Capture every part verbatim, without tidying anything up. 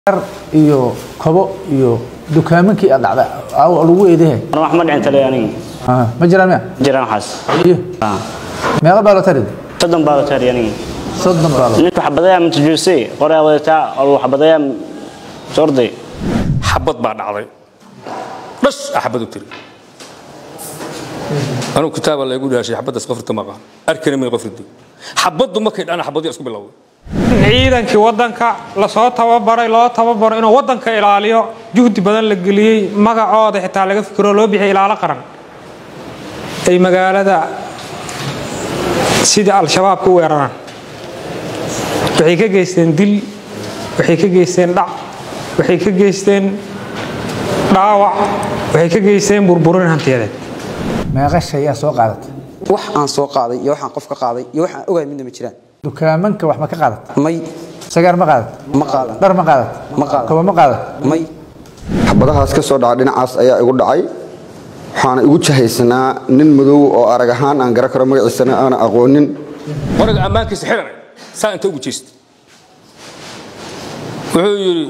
iyo kabo iyo dukaamanki aad dhacday aw lagu eedahay أنا أحمد عن تلياني ها ما jiraan ma jiraan xas iyo ah meeqa baalo tarid soddon baalo tariyani soddon baalo ninka xabadaya mutajuusay qoraa wadata oo xabadaya sorday xabad baa dhacday bas xabad u tiri anu kitaab la igu dhaashay xabadaas qofrta ma qaan arkana ma qofridi xabadu markay dhana xabadii isku bilowday ciidankii wadanka la soo tababaray loo tababaro inuu wadanka ilaaliyo juhdi badan la geliyay magacooda xitaa laga fikiro loo bixiyay ilaalo qaran ay magaalada sida al-shabaab ku weeraraan waxay ka geysteen dil waxay ka geysteen dhac waxay ka geysteen dhaawac waxay ka geysteen burburin hantiyadeed meeqa shay ayaa soo qaadatay wax aan soo qaaday iyo waxaan qof ka qaaday iyo waxaan ogaay midna ma jiraan dukaamanka wax ma ka qaadat may sagaar ma qaadat ma qaadan dhar ma qaadat ma qaadan kaba ma qaadat may xabadahaas ka soo dhaca dhinacaas ayaa igu dhacay waxaan igu jahaysanaa nin madow oo arag ahaan aan garan karo magaciisana aan aqoonin qoriga ammaankiisa xiranay saa inta ugu jeestay wuxuu yiri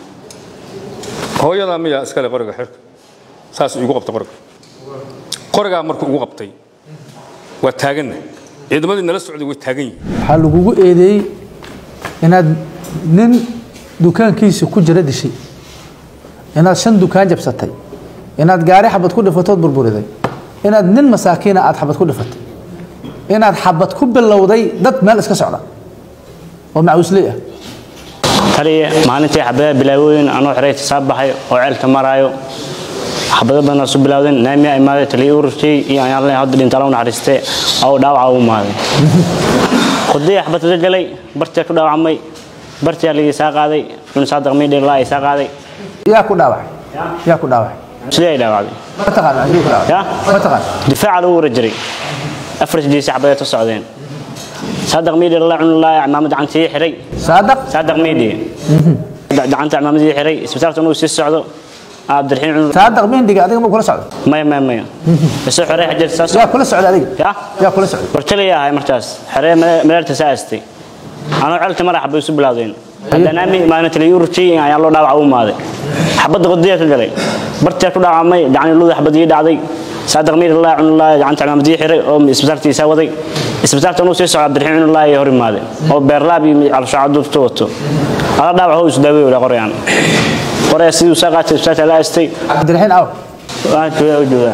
hooyada miya iskale qoriga xirka saas igu qabtay qoriga qoriga markuu ugu qabtay waa taaganna ciidamadii nala socday way taagan yihiin waxa lagu eedeeyay inaad nin dukaankiisa ku jira dishay inaad shan dukaan jabsatay inaad gaari xabad ku dhifatood burburiday inaad nin masaakiina aad xabad ku dhifatay inaad xabad ku bilowday dad meel iska socda oo macuusley ah taliye maalintii xabada bilaawooyin anoo xiray tasaabaxay oo ceelka maraayo xabada badan soo bilaawdeen naamiya imaade taliye ururtii iyo aan la hadda dhinta law naxariistay oo dhaawac u maaday qodii xabada galay bartii ku dhaawacmay bartii la isa qaaday in saadaq meedhay la isa qaaday yaa ku dhaawacay yaa ku dhaawacay sidee ay dhaawacday ma taqaan ayuu ku dhaawacay ya ma taqaan difaac lagu warjiray afar jiis xabada soo socdeen saadaq meedhay la cun la imaamad cantii xiray saadaq saadaq meedhay gacanta imaamadi xiray isbitaalka inuu sii socdo عبد الرحيم صادق مين دقيقة أديك مو كل سعد ما ما ما بس حريه حجر ساس يا كل سعد أديك يا يا كل سعد ورتلي يا هاي مرتاس حريه ملرت ساستي أنا علت مرة حب يسوي بلادين هذا نامي ما نتلي يورتي يعني الله دعوة عوم هذا حبض غدية كجري برتي كل عامي يعني لو حبض يدعي صادق مين الله عن الله عن تعلم دي حري أو إسبتارتي يساوي إسبتارتي نو سيس عبد الرحيم الله يهرم هذا أو بيرلابي على شعب توتو هذا دعوة هو يسدوي ولا قريان قرية سيد وساقات إسبتارتي لا استي عبد الرحيم أو آه كذا وجوده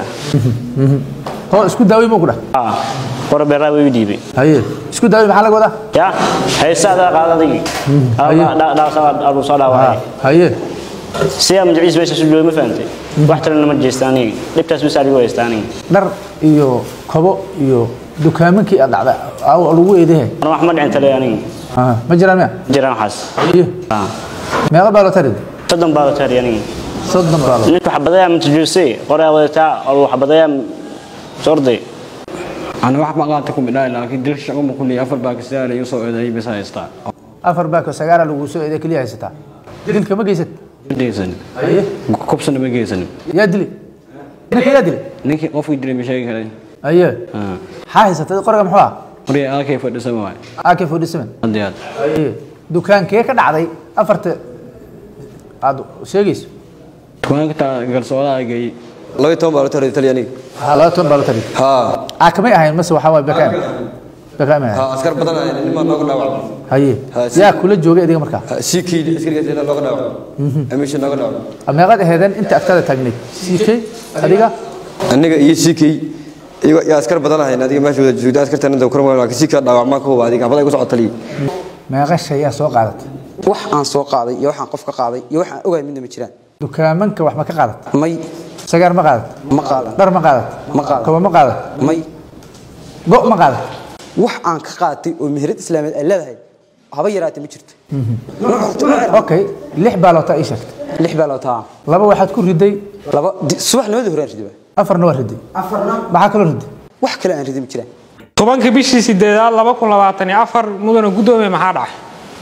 هو اسكو داوي مو كده آه قرية بيرلابي يديبي هاي اسكو داوي محل قوده يا هاي سادة قاعدة دقي لا لا لا ساد أبو صلاة وهاي هاي سيام جعيس بس سجوا ما فهمتي واحد لنا مجلساني لبتاس بس على ويستاني در iyo kabo iyo dukaamanki aad dhacday aw lagu eedahay أنا أحمد عن تلياني ها ma jiraan ma jiraan xas iyo آه meeqa baalo tarid soddon baalo tariyani soddon baalo ninka xabadaya mutajuusay qoraa wadata oo xabadaya sorday أنا واحد ما قاعد تكون بداية لكن دل الشغل مكوني أفر باكستان يوصل إلى بس هيستا afar baako sagaara lagu soo eeday kaliya haysata dilka ma geysat جيسن haye كوبسن ما جيسن yaa dili ninka yaa dili نيكي قف يدري مشاكل هاي haye آه ha haysatay qoriga muxuu ah مريا آكي فد سماوي A K forty-seven عنديات haye dukaankee ka dhacday afarta aad sheegayso كمان كتا قرصولا جاي laba toban baa la taray talyaaniga ha laba toban baalo tarid ha a kamay ahayn mase waxa way bakaam bakaam ha askar badan ay niman looga dhaawacay haye Ha, si- yaa kula joogay adiga markaa sikii askariga looga dhaawacay amisha looga dhaawacay meeqad aheedan inta agtada taagnayd sikay adiga aniga iyo sikii iyo ya askar badan ay adiga meesha wada joogda askartan inta kormo laakiin sikii dhaawacma ka huba adiga xabada igu socotay meeqa shay ayaa soo qaadatay wax aan soo qaaday iyo waxaan qof ka qaaday iyo waxaan ogaay midna ma jiraan dukaamanka wax ma ka qaadat may sagaar ma qaadat ma qaadan dhar ma qaadat Ma qaadan. kaba ma qaadat may go' ma qaadat wax aan ka qaatay oo meherad islaameed ay leedahay haba yaraatay ma jirto okay lix baaloota ii sheegtay lix baa loo taa laba waxaad ku riday laba subaxnimada horaan riday afarna waa riday afarna maxaa kaloo riday wax kale aan riday ma jiraan tobankii bishii sideedaad laba kun labaatan iyo afar mudana guddoomiye maxaa dhacay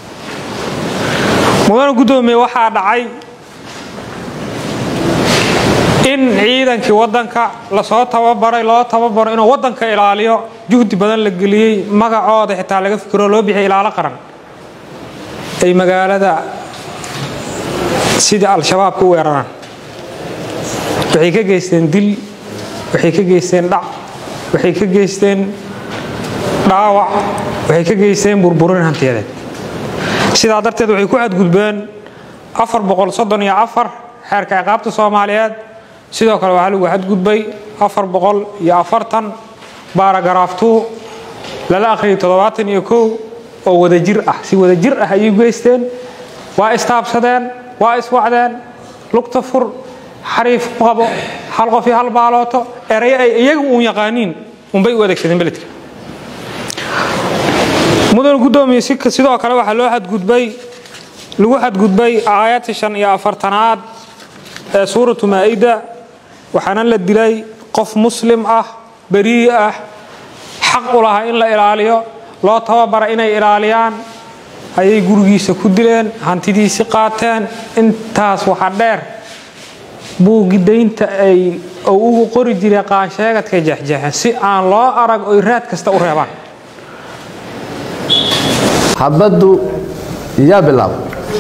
mudana guddoomiye waxaa dhacay in ciidankii wadanka la soo tababaray loo tababaro inuu wadanka ilaaliyo juhdi badan la geliyay magacooda xitaa laga fikiro loo bixiyay ilaalo qaran ay magaalada sidii al-shabaab ku weeraraan waxay ka geysteen dil waxay ka geysteen dhac waxay ka geysteen dhaawac waxay ka geysteen burburin hantiyadeed sidaa darteed waxay ku xadgudbeen afar boqol soddon iyo afar xeerka ciqaabta Soomaaliyeed sidoo kale waxa lagu xadgudbay afar boqol iyo afartan baaragaraaftu lala akhriyo toddobaatan iyo kow oo wada jir ah si wada jir ah ay geysteen waa istaabsadeen waa iswacdeen lugta fur xariif qabo hal qof iyo hal baalooto eray ay iyagu u yaqaaniin unbay u adeegsadeen beledka mudan gudoomiye sidoo kale waxa loo xadgudbay lagu xadgudbay aayadda shan iyo afartanaad ee suuratu maa'ida waxaana la dilay qof muslim ah bari ah xaq u lahaa in la ilaaliyo loo tababara inay ilaaliyaan ayay gurigiisa ku dileen hantidiisa qaateen intaas waxa dheer buugidaynta ay ugu qori jiray qaansheegadka jeexjeexan si aan loo arag oo raad kasta u reebaan xabaddu yaa bilaab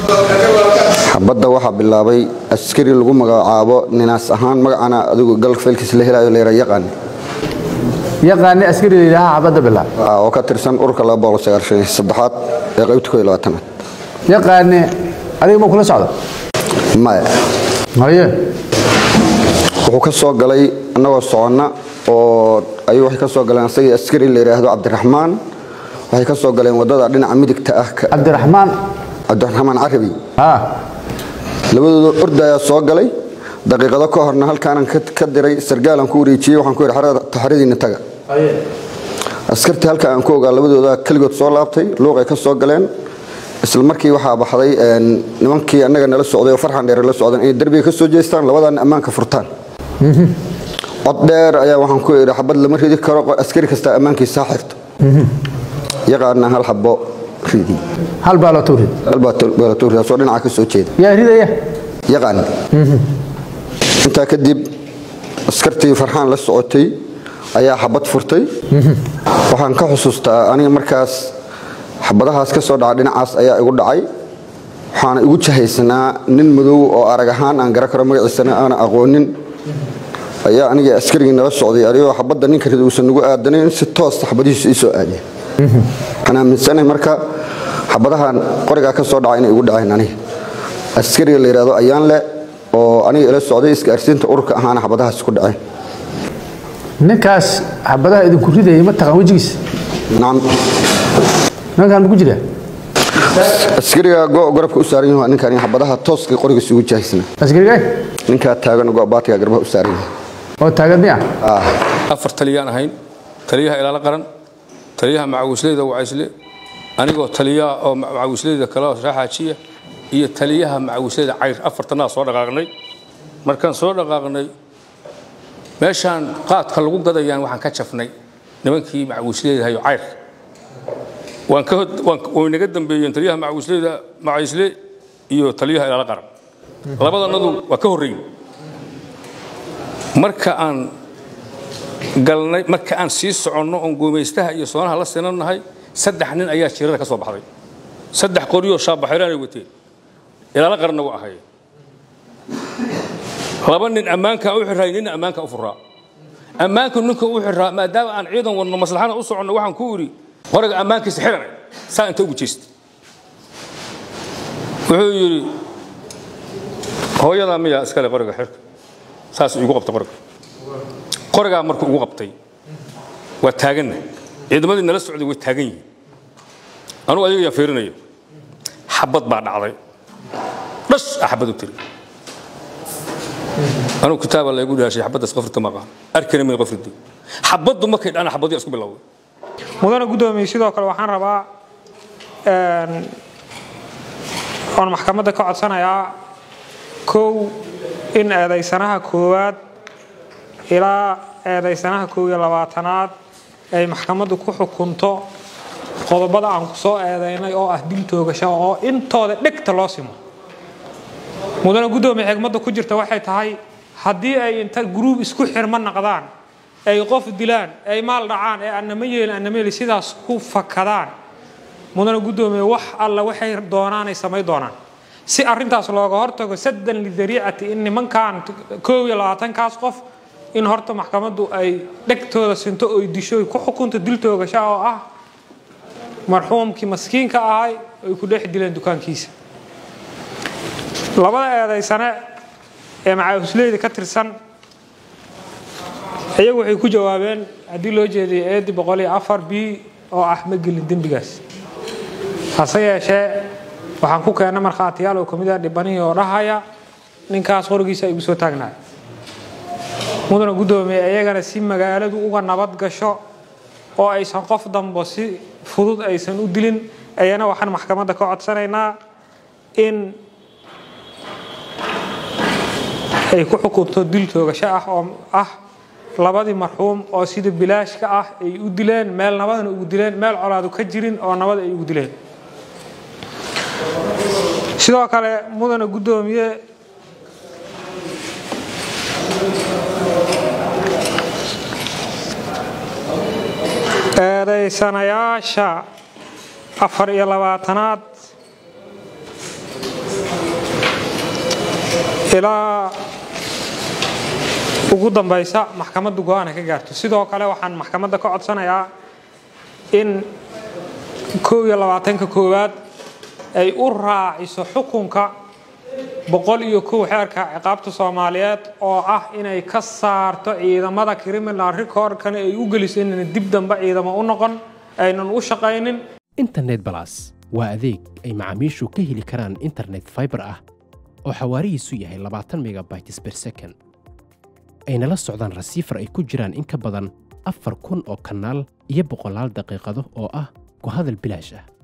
xabadda waxa bilaabay askari lagu magacaabo ninaas ahaan magacana adigu galfeelkiis la helayo leeyahay yaqaan yaqaan askari ilaaha xabadda bilaab oo ka tirsan urka laba boqol sagaashan iyo saddex ee qaybta koob iyo labaatan yaqaan adiga ma kula socdo maya maya wuxuu ka soo galay annagoo soconna oo ay wax ka soo galeen asagii askari la yiraahdo Cabdiraxmaan waxay ka soo galeen wadada dhinaca midigta ah Cabdiraxmaan Cabdiraxmaan Carabi ha labadooda ordaya soo galay daqiiqado ka horna halkaan ka diray sargaalan ku wareejiyay waxaan ku yiri xarada taxriidina taga askarta halka aan ku ogaa labadooda kaligood soo laabtay luuqay ka soo galeen isla markii waxa baxday nimankii annaga nala socday oo farxan dheer la socdaan in darbiga ka soo jeestaan labadan ammaanka furtaan cod dheer ayaa waxaan ku yiri xabad lama ridi karo askari kasta ammaankiisa xirto yaqaana hal xabbo ridi hal baalatori hal baalatori soo dhinaca ka soo jeeda yaa ridaya yaqaan inta kadib askartii farxan la socotay ayaa xabad furtay waxaan ka xusuustaa aniga markaas xabadahaas ka soo dhacay dhinacaas ayaa igu dhacay waxaan igu jahaysanaa nin madow oo arag ahaan aan garan karo magaciisana aan aqoonin ayaa aniga askariga nala socday ariyoo xabadda ninka rid uusan ugu aadanayn si toos xabadihiisa ii soo aadiyay أنا من سنة مركا حبضها قرقة كسر عيني يقول عين أنا السكري اللي رادو أيان لا وأنا إلى السعودية إسكارسين تأورك أنا حبضها سكر عين نكاس حبضها إذا كنت ده يمت تقويجيس نعم ما كان بوجده السكري جو قرب كأسرين هو أنا كان حبضها توسك قرقة سوي جاهزنا السكري جاي نكات تاجر جو باتي قرب كأسرين أو تاجر نيا آه أفر تليان هين تليها إلى القرن تليها مع وسليدة وعسلي أنا قلت تليها أو مع وسليدة كلاس راحة شيء هي تليها مع وسليدة عير أفر تناس صور غاغني مركان صور غاغني ماشان قات خلقوا قضى يعني وحن كشفني نبكي مع وسليدة هي عير وان كهد وان ونقدم بين تليها مع وسليدة مع وسلي يو تليها إلى القرن لبض النضو وكهرين مركان قالنا marka aan sii socono on goomeystaha iyo soonaha la sinanahay saddex nin ayaa jirada ka soo baxday saddex qoriyo shaabaxiraan ay wateen ilaa la qarna waa ahay laba nin amaanka u xiray nin amaanka u furaa amaanka ninka u xiraa maadaama aan ciidan wadno maslaxana u socono waxaan ku yiri qoriga amaankiisa xiran saa inta ugu jeest wuxuu yiri hooyada miya iskale qoriga xirka saas igu qabta qoriga qoriga markuu ugu qabtay waa taagan ciidamadii nala socday way taagan yihiin anu adiga yaa fiirinayo xabad baa dhacday bas xabad u tiri anu kitaaba la igu dhaashay xabadaas qofrta ma qaan arkana ma qofrti xabadu markay dhana xabadii isku bilowday mudana gudoomiye sidoo kale waxaan rabaa een on maxkamadda ka codsanayaa kow in eedaysanaha koowaad ilaa eedaysanaha kow iyo labaatanaad ay maxkamaddu ku xukunto qodobada aan ku soo eedaynay oo ah dil toogasho oo intooda dhigta loo simo mudana gudoomiye xigmadda ku jirta waxay tahay haddii ay inta group isku xirman noqdaan ay qof dilaan ay maal dhacaan ee annama yeelin annama yeelin sidaas ku fakadaan mudana gudoomiye wax alla waxay doonaan ay samay doonaan si arrintaas looga hortago saddan lidariicati in nimankan koob iyo labaatan kaas qof in horta maxkamaddu ay dhegtooda sinto oo disho ku xukunta dil toogasho oo ah marxuumkii maskiinka ahay ay ku dhex dileen dukaankiisa labada eedaysane ee macawisleyda ka tirsan ayagu waxay ku jawaabeen haddii loo jeediyay eedi boqol iyo afar b oo ah ma gelin dembigaas hase yeeshee waxaan ku keenay markhaatiyaal oo kamid ah dhibanihii oo dhahaya ninkaas qorigiisa ay ugu soo taagnaay mudana guddoomiye ayagana si magaaladu uga nabad gasho oo aysan qof dambo si fudud aysan u dilin ayana waxaan maxkamadda ka codsanaynaa in ay ku xukunto dil toogasho ah oo ah labadii marxuum oo sida bilaashka ah ay u dileen meel nabadna ugu dileen meel colaadu ka jirin oo nabad ay ugu dileen sidoo kale mudana guddoomiye eedaysanayaasha afar iyo labaatanaad ilaa ugu dambaysa maxkamaddu go'aan ka gaarto sidoo kale waxaan maxkamadda ka codsanayaa in koob iyo labaatanka koowaad ay u raaciso xukunka boqol iyo kow xeerka ciqaabta Soomaaliyeed oo ah inay ka saarto ciidamada criminal record-kan ay u geliso in dib dambe ciidamo u noqon aynan u shaqaynin internet plus waa adeeg ay macaamiishu ka heli karaan internet fiber ah oo xawaarihiisu yahay labaatan megabytes per second ayna la socdaan rasiifar ay ku jiraan in ka badan afar kun oo kanaal iyo boqolaal daqiiqado oo ah ku hadal bilaash ah